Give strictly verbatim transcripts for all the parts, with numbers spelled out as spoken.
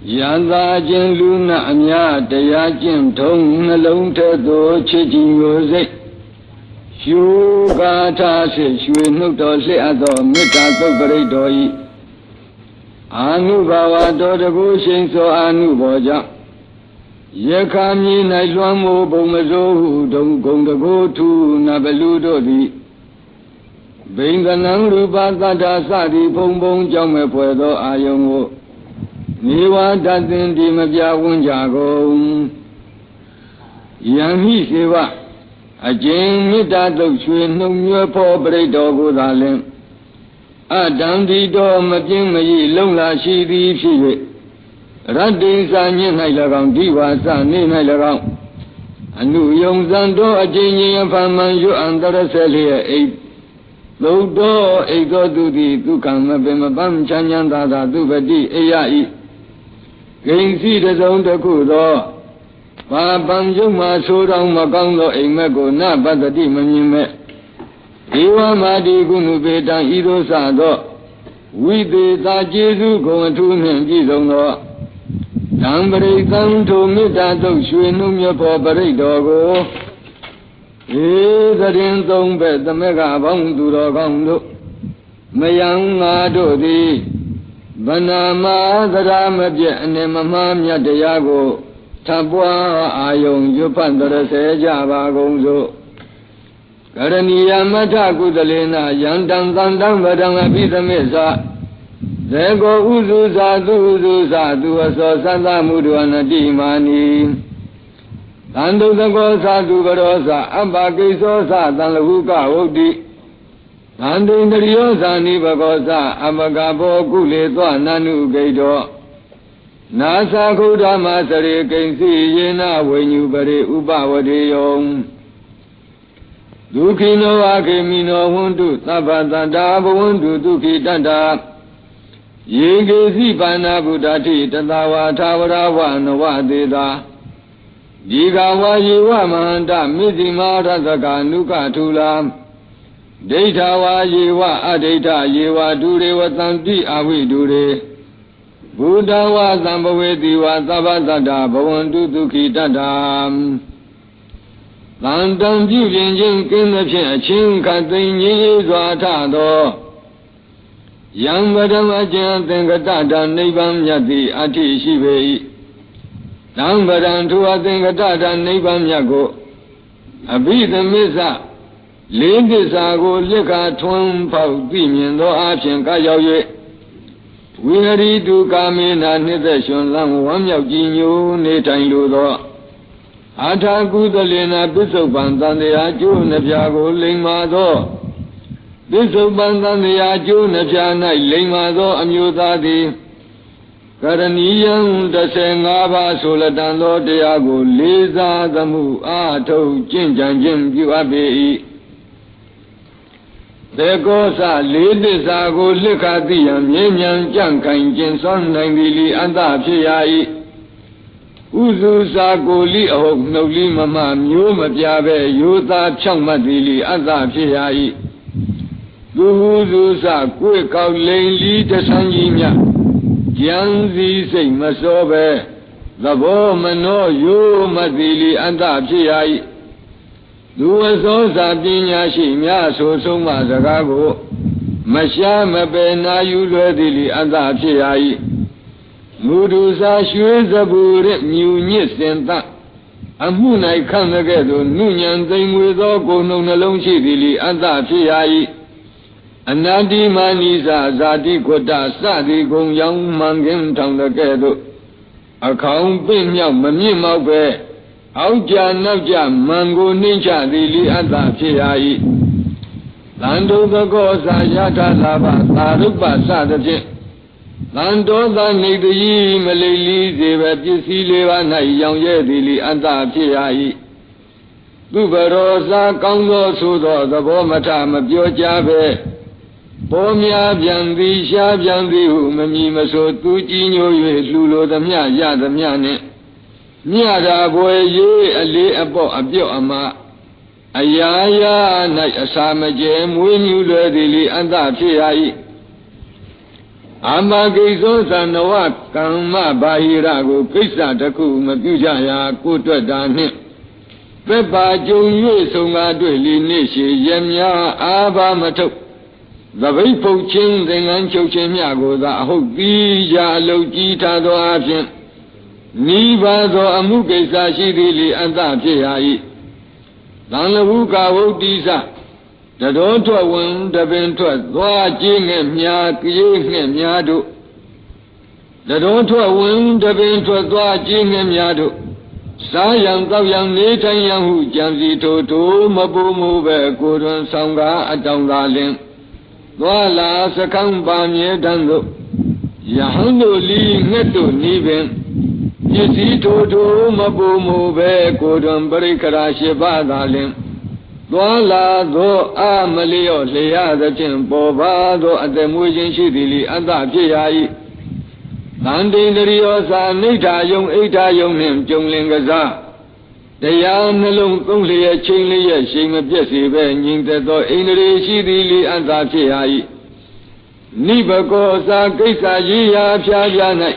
Yanda Luna Anya, Dayajin Tong, alone to do changing music. Shugata says, you know, to say, I don't meet a very doy. Anu Bawa do the bushing so Anu Boja. Yakami Nailamo Bomazo, don't go to go to Nabeludo di. Being the Nanguba Sadi Pombong Jame Puedo Ayongo. Niwa doesn't dimabia Wunjago. Yang Siva. A Jane Mitado Swin, no new poor bread dog darling. A dandy door, Majin May, Lona, she leaves she. Randy Sanyan Nailagan, Diva San Nailagan. A new young Zando, a Jane and Famanju under a cell here, eight. Low door, a go to the Dukan, Bam Chanyanda, Dubadi, A I. Gain see the zone the Kudo. Banjuma so down Magango, a Mago, not but the demon you met. Iwa Madi Gunubeta, Ido Sado. We did that Jesu going to him, Gizono. Somebody come to meet that dog, Shuinum your poor dogo. Eh, the Rinzong bed, the Mega Bong to the Gondo. Mayang Madodi. Banama, the Ramaja, and Mamma Diago. Tabua Ayong Japan, the Seja Gonzo. Garania Mata Gudalena, Yandan Dandan, Badanga Pita Mesa. There go Uzuza, Duzuza, Duaso, Santa Mudu and a Dimani. Tando the Gosa, Dugarosa, Ambakisosa, Tanlahuka, Odi. Tando in the Riosa, Nibagosa, Amagabo, Guleto, Nanu Gado. Nasa Kuda Masari can see Yena when you bury Ubawadi Yom. Dukino Akimino Hundu, Tabata Dabo Hundu, Duki Danda. Yegi Zibana Budati, Tadawa Tawara, Nawadida. Digawa Yiwa Mahanda, Mizimara Zaka, Nuka Tula. Data wa Yiwa Adata, Yiwa Dure, what Santi Awi Dure. Buddha was Zambawedi was Zabazada, Bawandu Duki Dadam. London Julian Jinkin the Chin Katin Yizwatado. Young Madam Ajan Tengatata, Nebam Yati, Ati Shibe. Down Badan to a Tengatata, Nebam Yago. A bit the Mesa. Ladies Ago, Lika, Twin Pau, Dimian, no Archen Kayawe. We are to come in and Nidation, Lang, one of Ginu, Nathan Ludo. Ata Gudalina, Bishop Bandan, the Aju, Najago, Lingmado. Bishop Bandan, the Aju, Najana, Lingmado, Amudadi. Garanian, the Sengaba, Soladano, Diago, Liza, the Mu, Ato, Jinjan, Jim, Guabe. There goes a ladies are go look at the Yan Jankan Jenson Nangili and Apiai Uzuza go li o no lima mam, you Majabe, Yuta Changmadili and Apiai Uzuza quick out lane lead the Sanjina Janzi sing Masobe the woman no you Madili and Apiai Duaso Sabinia Shimia so so Mazagago Masha Mabena Yuladili and Apiai Mudusa Shuzaburet Munis Senta Amuna Kanagado Nunyan thing with Ogo Nonalon Chidili and Apiai Anadi Maniza Zadi Kota Sadi Gong Yang Mangin Tangagado Account Bin Yang Mamima Bear Auja Navja Mango Ninja Lili and Apiai Lando the Goza Yata Lava Taruba Sadaje Lando the Nidi Malili Zeva Pisiliva Nayang Yedili and Apiai Bubarosa Congo Sudo the Bomatam of Yojabe Bomia Biandi Shabiandi Mamima so Tujino Lulo the Mia Yada Miane Niada boy ye a lay about a bio ama. Ayaya night a summer jam when you lady and that 阿玛给说三的话，干嘛巴伊拉古给啥的苦么？比家呀，古多大年，别把九月送啊对里那些人呀，阿爸么头，那为父亲在俺秋千面过然后比家老吉他多阿片，你把说阿姆给啥西地里安大撇阿姨，让了乌嘎乌地上。这都做文这边做多几年面几年面都，这都做文这边做多几年面都，山羊朝阳内山羊户江西头头么不么白古人上个阿张大林，多拉是看八年当走，羊都离我都那边，一西头头么不么白古人不离克拉西八大林。多拉多阿没里奥利亚的钱，波巴多阿在母亲西地里安大撇下伊。当地的里有啥内查用一查用年中零个啥？这样那龙东里也清里也行了，别随便人在做印度里西地里安大撇下伊。你不过啥给啥伊呀撇下来？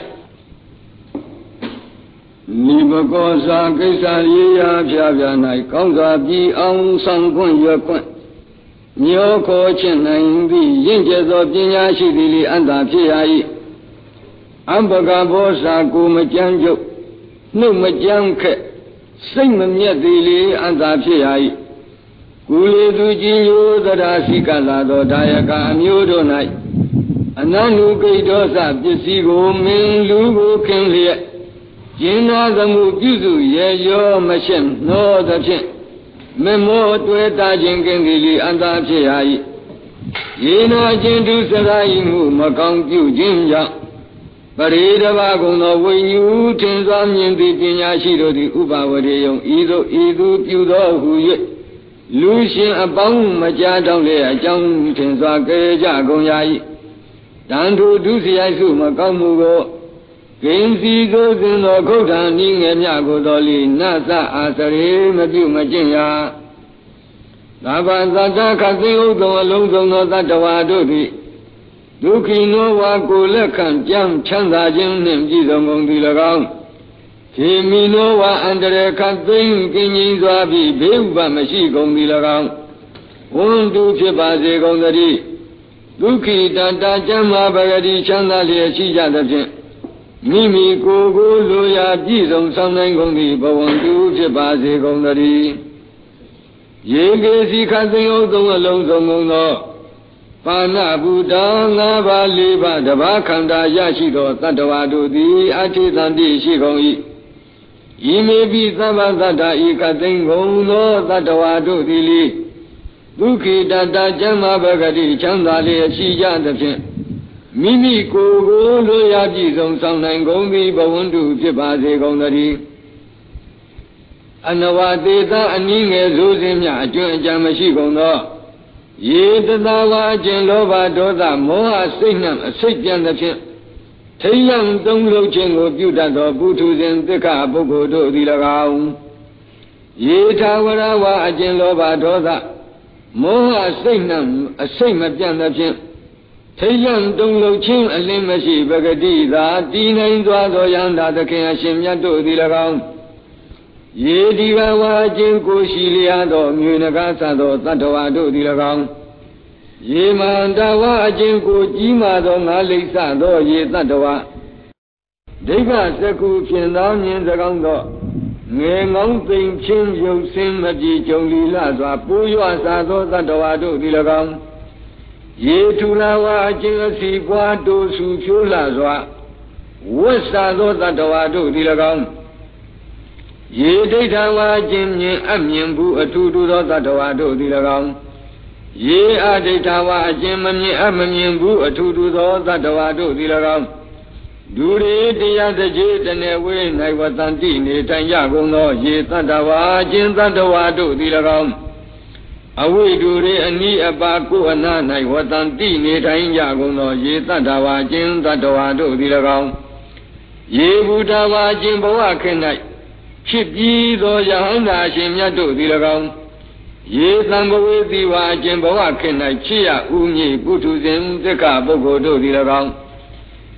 你不过啥给啥伊呀撇下来？讲啥比昂上棍越棍，你要靠前来用的，人家做边家西地里安大撇下伊。俺不干不啥古么讲究，那么讲开，什么面对里安大撇下伊。古里头今有的他是干啥的，他也干没有来。俺那路给多少必须个名路个肯列。今那的目标就也有么些脑子片，没么对大金跟这里安大撇下伊，一那金都是他一幕么讲究金讲，把里的把工作为牛天上面对边家西头的五百万的用，一度一度丢到五月，路线啊帮么家长来讲天上给加工下伊，当初都是还是么讲么个。跟西周跟到口上，你爱面过道理，那啥阿萨里么就么进呀？哪怕咱咱看最后头龙中那咱这话都的，都可以拿话过来看讲强大经念几种工地了讲，前面拿话按着来看真跟人说比别无办么西工地了讲，我们都去把这工作的，都可以当当讲嘛把个的强大的西家的片。秘密个个路呀，几种上南工地，不忘都去把这工作的。一个是看真有种的农村工作，把那不当那把里把这把看他也许多，咱这话都的阿提上的西工艺，一没比咱把咱这一个真工作，咱这话都的里，都可以当当讲嘛把个的强大的西家的片。秘密个个路呀，几种上南工地，不问都去把这工作的。按那话对咱按你爱做什么，就讲么西工作。也得那话见老板多大，莫啊谁那谁讲的片。太阳东路前我表达到不出人这个不过都的了高。也他我那话见老板多大，莫啊谁那谁么讲的片。太阳东路前阿林么是不个地大，地南抓到阳大的看下面都的了高。也地方话见过西里亚多，女那个啥多，咱这话都的了高。也蛮大话见过几马多，哪里啥多也咱这话。这个是古片当年这讲到，俺昂真清有什么的经历拉抓，不要啥多，咱这话都的了高。也除了话这个西瓜都是去拉抓，我啥多咱这话都的了高。也对他话今年按面部呃突突到咱这话都的了高。也啊对他话今年按面部呃突突到咱这话都的了高。如里这样的节真的为那个当地呢参加工作，也咱这话今咱这话都的了高。啊，为主的你啊把过那那我当地呢参加工作，也咱这话今咱这话都的了高。也不他话今不话看来。去比多样那些面都的了高，也三不为的话，见不话看来去呀，五年不出人这个不过都的了高，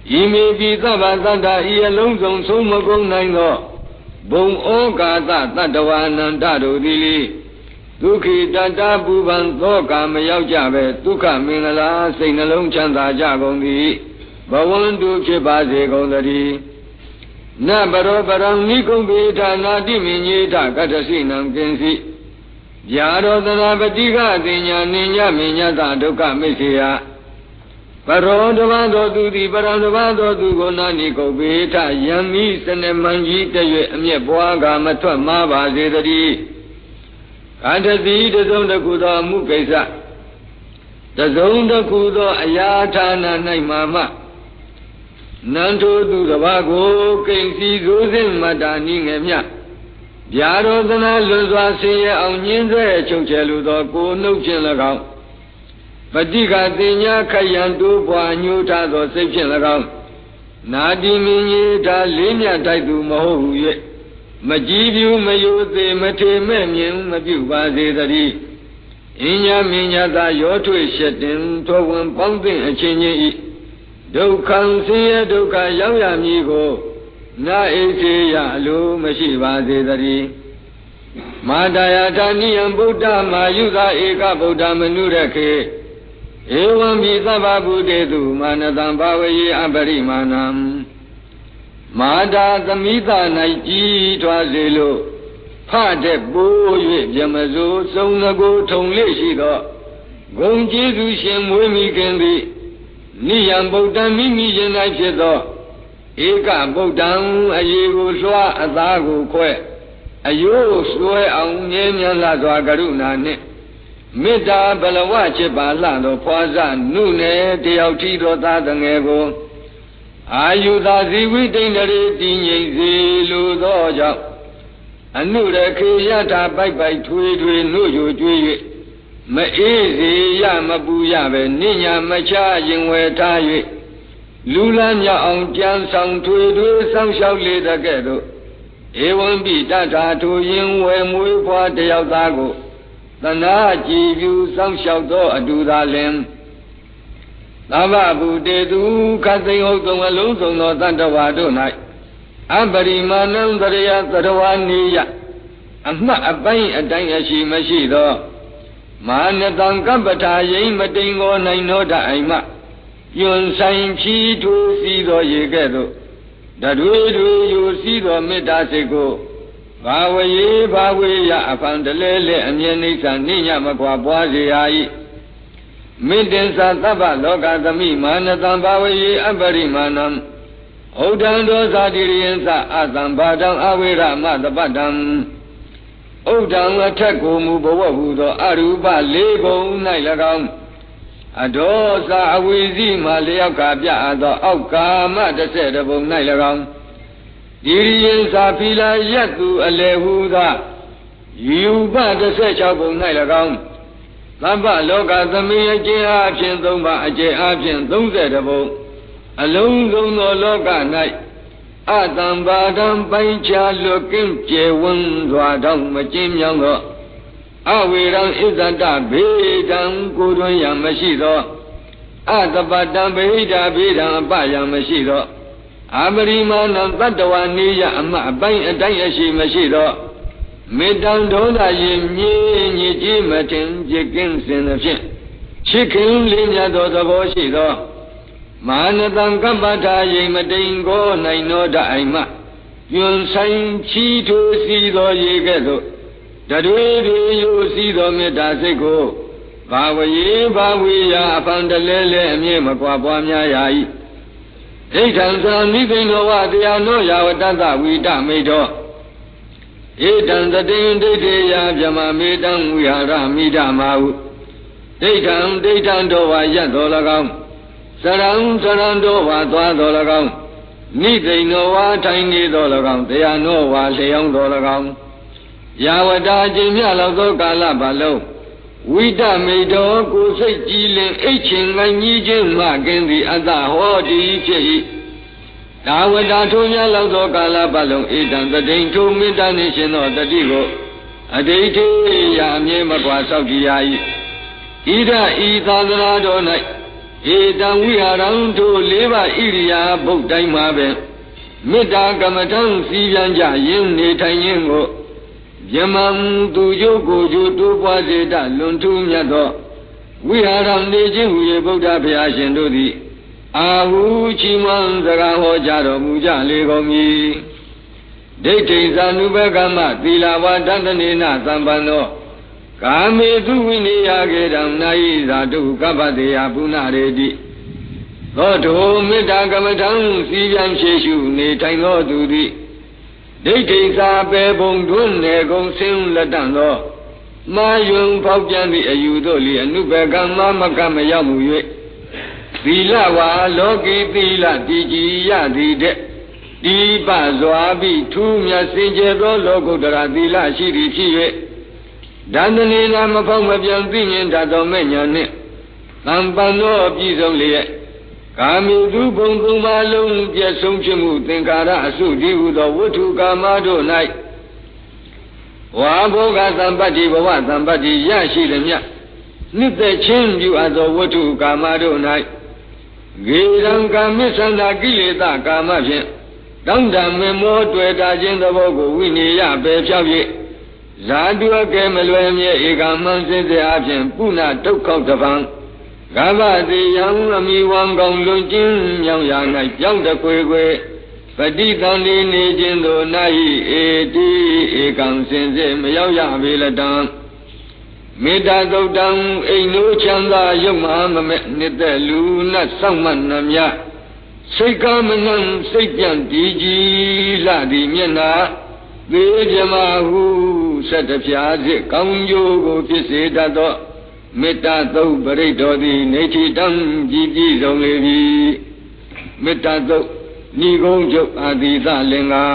ဤမေပိသဗ္ဗသတ္တဤအလုံးစုံဆုံးမကုန်နိုင်သောဘုံဩကာသတတ္တဝါအနန္တတို့သည်လေဒုက္ခိတတပူပန်သောကာမရောက်ကြပဲဒုက္ခမင်္ဂလာစိတ်နှလုံးချမ်းသာကြကုန်သည်ဘဝန္တုဖြစ်ပါစေကုန်သတည်းနဘရောပရံနိကုံပိဌာနာတိမင်ညေထကတ္တစိနံကင်စီဗျာရောတနာပတိကအတိညာနိညမင်ညတဒုက္ခမိစ္ဆေယပရောတဘာသောသူသည်ပရံတဘာသောသူကိုနာနိကုံပိဌယံမိစနမံကြီးတရွေအမျက်ပွားကမထွက်မှားပါစေတည်းကာတတိတစုံတစ်ခုသောအမှုကိစ္စတစုံတစ်ခုသောအရာဌာန၌မှာမှနန္ထိုသူတစ်ပါးကိုကိဉ္စီဇိုးစင်မတ္တာနိငယ်မြဗျာရောသနာလွန်စွာဆင်းရဲအောင်ညှင်းဆဲချုပ်ချယ်လိုသောကိုနှုတ်ဖြင့်၎င်းပฏิကတင်ညာခယံတိုးပွားညှိုးထားသောစိတ်ဖြင့်၎င်းနာတိမင်းကြီးဒါလေးမြတ်တိုက်သူမဟုတ်ဟု၍မကြည်ပြူမယိုသေးမထေမဲ့မြင်မပြုပါစေတည်းအင်းညာမင်းညာသာရောထွေရှက်တင်ထိုဝင်ပေါင်းတဲ့အချင်းချင်းဤဒုက္ခံဆင်းရဲဒုက္ခရောက်ရမည်ကိုနာဣစေယအလိုမရှိပါစေတည်းမာတယာထာနိယံဗုဒ္ဓမာယုသာဧကဗုဒ္ဓမနုရခေဧဝံပိသဗ္ဗဗုတေတုမာနတံဘာဝယေအပရိမာဏံမာတာသမိသ၌ကြီးထွားစေလို့ဖတဲ့ပိုး၍ပြမစိုးစုံငကိုထုံလေးရှိသောဂုံကျေးဇူးရှင်မွေးမိခင်သည်နိယံဗုဒ္ဓမိမိရင်၌ဖြစ်သောဧကဗုဒ္ဓံအယေကိုလွှားအသားကိုခွဲအယိုးဆွဲအောင်မြဲမြံလာစွာကရုဏာနှင့်မေတ္တာဘလဝချစ်ပါလှသောဖွာစနုနယ်တယောက်ထီသောသားတငယ်ကိုအာယုသာဇီဝိတိန္ဒရေတည်ငြိမ်စေလိုသောကြောင့်အနုရခေယထာပိုက်ပိုက်ထွေထွေနှုတ်ယိုကျွေး၍မအေးစေရမပူရပဲနိညာမချရင်ဝယ်ထား၍လူလန်းမြောက်အောင်ကြံဆောင်ထွေထွေစောင့်ရှောက်လေတကဲ့သို့ဧဝံပိတထာထိုရင်ဝယ်မွေးဖွားတယောက်သားကိုသနာကြည်ပြူစောင့်ရှောက်သောအတူသာလင်သဗ္ဗဗုတေတုခတ်သိမ့်ဟုတ်သောအလုံးစုံသောတတ္တဝါတို့၌အပရိမာဏံတရယသရဝနိယအမှတ်အပိုင်းအတိုင်းအရှိမရှိသောမာနတံကပ္ပထာယိမတိန်ကိုနိုင်သောတအိမ်မှယွန်ဆိုင်ဖြီးထိုးစီသောရေကဲ့သို့တတွေတွေယူစီသောမေတ္တာစိတ်ကိုဘာဝယေဘာဝေယအဖန်တလဲလဲအမြဲနိစ္စနိညမကွာပွားစေရ၏မေတ္တသသဗ္ဗလောကသမိမာနတံဘာဝယေအပရိမာဏံဩဒံဒောဇာတိရိယံသအသံဘာတံအဝိရမတပတ္တံဩဒံအထက်ကိုမူဘဝဟုသောအရူပလေးပုံ၌၎င်းအဒောဇာအဝိဇိမှလျောက်ကပြအပ်သောအောက်ကာမတစ်ဆက်တစ်ပုံ၌၎င်းဒီရိယံသာဖီလာယတ်သူအလေဟုသာယူပတစ်ဆက်၆ပုံ၌၎င်းသဗ္ဗလောကသမိအကျဉ်းအားဖြင့်သုံးပါအကျဉ်းအားဖြင့်၃၁ပုံအလုံးစုံသောလောက၌အတံဘာဒံပိုင်းခြားလွတ်ကင်းကျေဝန်းစွာတောင်းမကျင်းမြောင်းသောအဝေရံဣဇတဘေဒံကိုတွင်ရမရှိသောအတပတံဗိဒာဘေဒံအပယံမရှိသောအပရိမာဏတတ္တဝနိယအမအပိုင်းအတိုင်းအရှိမရှိသောမေတ္တံဒေါသရင်မြေညစ်ကြေးမတင်จิตကင်းစင်သဖြင့်ချစ်ခင်လေးမြတ်သောသဘောရှိသောမာနတံကပ္ပထာယိမတိန်ကိုနိုင်သောတအိမ်မှယွန်ဆိုင်ချီထိုးစီသောရေကဲ့သို့တတွေတွေယူစီသောမေတ္တာစိတ်ကိုဘာဝယေဘာဝေယအဖန်တလဲလဲအမြဲမကွာပွားများရ၏ဣဋ္ဌံသံနိသိဏောဝတရားနောယာဝတ္တဝိတမေတောဣဋ္ဌံတတိယဒိဋ္ဌေယဗြဟ္မမေတံဝိဟာရမိဓမ္မာဟုဒိဋ္ဌံဒိဋ္ဌံတော်ဝါယတ်တော်၎င်းစရံစရံတော်ဝါသွားတော်၎င်းနိသိဏောဝါထိုင်နေတော်၎င်းတရားနောဝါလျောင်းတော်၎င်းယာဝတာအချိန်မြလောက်သောကာလပတ်လုံးဝိတမေတောကိုစိတ်ကြည်လင်အိတ်ချင်ငိုင်းကြီးခြင်းမှကင်းသည်အတ္တဟောတိဖြစ်၏ဒါဝတာထိုးများလောက်သောကာလပတ်လုံးဧတံတတိန်ထိုမေတ္တာနှင့်ရှင်သောတတိကိုအဒိဋ္ဌိယာအမြဲမကွာဆောက်ကြည်ရ၏ဣဒဤသာသနာတော်၌ဧတံဝိဟာရံတို့လေးပါဣရိယာပုတ်တိုင်းမှာပဲမေတ္တာကမ္မထံစီပြန်ကြရင်းနေထိုင်ရင်းကိုယမံသူကျိုးကိုကျိုးတိုးပွားစေတလွန်ထူးမြတ်သောဝိဟာရံနေခြင်းဟူ၍ဗုဒ္ဓဘုရားရှင်တို့သည်အာဟုချီးမွမ်းစကားဟောကြားတော်မူကြလေကုန်၏ဒိဋ္ဌိဇာနုဘကမ္မသီလဝါဒတနေနသံပန္နောကာမေသူဝိနိယကေတံနာယိဇာတုကပ္ပတေယပုဏ္ဏရေတိသောတောမေတ္တာကမ္မထံစီပြန်ဖြည့်ရှုနေထိုင်သောသူသည်ဒိဋ္ဌိသာပေပုံတွန်းနေကုန်ဆင်းလက်တန်သောမာယွန်ဖောက်ပြန်သည့်အယူတို့လီအနုဘကမ္မမကမရောက်မှု၍သီလဝါလောကီသီလတည်ကြည်ရသည်တဲ့ဒီပစွာပြီးထူးမြတ်စင်ကြယ်သောလောကုတ္တရာသီလရှိသည်ဖြစ်၍ဒန္တနေနာမဖောက်မပြန်သိမြင်တတ်သောမဲ့ညာနှင့်သံပန်သောအပြည့်စုံလျက်ကာမိသူဘုံသုံးပါးလုံးပြည့်စုံဖြစ်မှုသင်္ခါရအစုတည်းဟူသောဝတ္ထုကာမတို့၌ဝါဘောဂသံပတ္တိဘဝသံပတ္တိရရှိသည်မြတ်နှစ်သက်ချင်းပြုအပ်သောဝတ္ထုကာမတို့၌ဂေရံကာမိသန္တာကိလေသာကာမဖြင့်တောင်းတမေမောတွေ့တာခြင်းသဘောကိုဝိနည်းရပယ်ဖြောက်၍ဇာတုအကဲမလွယ်မြဲဧကမံစင်စေအဖြင့်ပုဏ္ဏဒုက္ခောက်တပံကဗ္ဗတိယံအမိဝံကောင်းလွန်ခြင်းမြောင်ရာ၌ကြောင်းတခွေခွေပฏิသန္တိနေခြင်းသို့နာဟိဧတိဧကံစင်စေမရောက်ရပေလတံမေတ္တာသုတ်တံအိမ်နိုးချမ်းသာရုပ်မဟာမမဲ့နှစ်သက်လူနတ်စောင့်မှတ်နှမြစိတ်ကမနှံစိတ်ပြန်တည်ကြည်လှသည်မျက်နာသေးပြမဟုဆက်တပြားစစ်ကောင်းကျိုးကိုဖြစ်စေတတ်သောမေတ္တာသုတ်ပရိဒောသည်နေတိတံကြည်ပြည့်စုံလေပြီမေတ္တာသုတ်ဤကုံကျုပ်အာတိသလင်္ကာ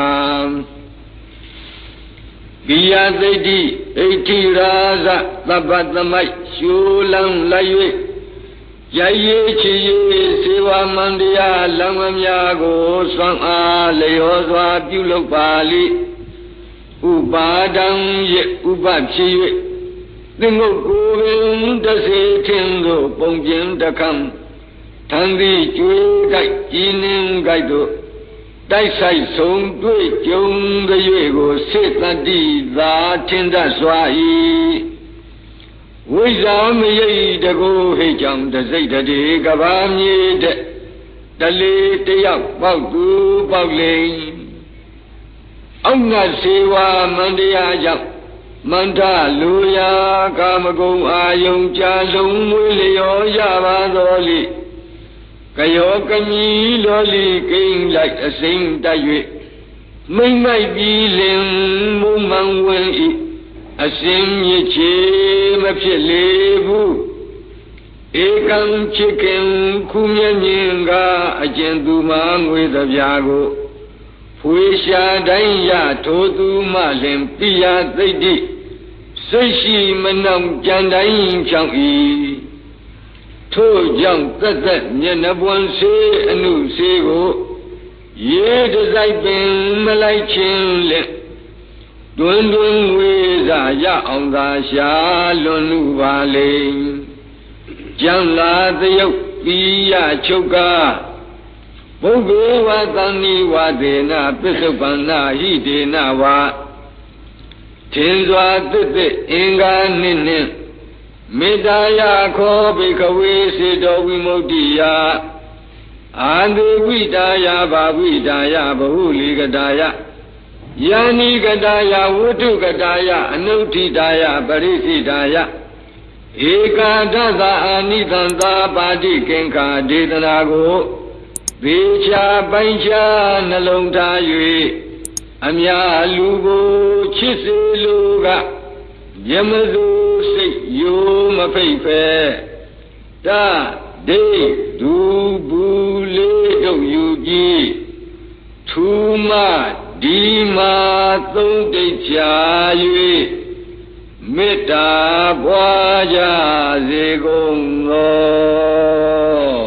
ပိယသိတိဣတိရာဇသဗ္ဗသမိုက်ရှူလံလိုက်၍ရိုက်ရချီစေဝမန္တရားလံမများကိုစွမ်းအားလျောစွာပြုလုပ်ပါလိဥပါဒံယေဥပဖြစ်၍သင်္ဂုတ်ကိုယ်ပင်တစေထင်းသို့ပုံကျင်တခံထံသည်ကျွေးတိုက်ကြည်နှင်းကြိုက်သို့တိုက်ဆိုင်ဆုံးတွေ့ကြုံ၍ကိုစေတတိသာထင်တတ်စွာ၏ဝိဇ္ဇာမယိတကိုဟိတ်ကြောင့်တစိတ်တည်းကဘာမြေတဲ့တလေတယောက်ပေါက်သူပေါက်လေအောက်ငါစေဝါမန္တရားကြောင့်မန္တလူရာကာမဂုဏ်အာယုံကြာလုံးမွေးလျောရပါတော်လိကယောကညီလောလီကိန်းလိုက်အစိမ့်တိုက်၍မိမ့်မိုက်ပြီးလင်မုံမှန်ဝင်၏အစင်မြစ်ချေမဖြစ်လေဘူးဧကံချစ်ခင်ခုမြင့်မြင်ကအကျဉ်သူမှငွေသပြာကိုဖွေရှာတိုင်းရထိုသူမှလင်ပိယသိတ္တိစိတ်ရှိမနှောင်ကြံတိုင်းဖြောင်း၏ထို့ကြောင့်သက်သက်မျက်နှာပွန်စေအနုစေကိုရေတစိုက်ပင်မလိုက်ခြင်းလက်တွင်တွင်ဝေစာရအောင်သာရှာလွန်လူပါလေကျမ်းလာသယုတ်ပိယချုပ်ကားဘုဂ္ဂေဝသံနိဝဒေနပစ္စုပန္နာဟိဒေနဝါထင်စွာသစ်သစ်အင်္ဂါနှင့်နှင့်မေတ္တာယခောဘိကဝေစေတောဝိမု ക്തി ယအာတိဝိတာယဘာဝိတာယဘဟုလီကတာယယာနိကတာယဝုထုကတာယအနုဋ္ဌိတာယပရိစိတာယဧကာဒသအာနိသံသာပါတိကင်္ခာဒေသနာကိုသေချာပိုင်ချာနှလုံးထား၍အမြလူကိုချစ်စေလိုကယမသူစိတ်ယိုမဖိတ်ဖဲတဒိဒူဘူးလေးတို့ယူကြည်ထူမဒီမာသုံးတိတ်ချာ၍မေတ္တာပွားကြစေကုန်သော